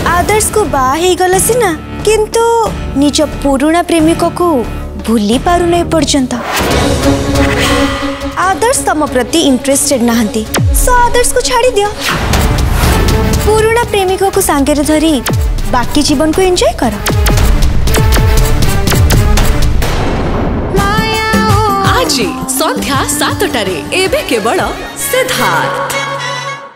आदर्श को बाहा ही गला सिना किंतु निज पुराना प्रेमिक को भूली पारु नहीं पर्यंत। आदर्श तम प्रति इंटरेस्टेड नहांती, सो आदर्श को छाड़ी दियो। पुराना प्रेमिक को सांगे धरी बाकी जीवन को एंजॉय करो। आज संध्या 7 टारे एबे केवल सिद्धार्थ।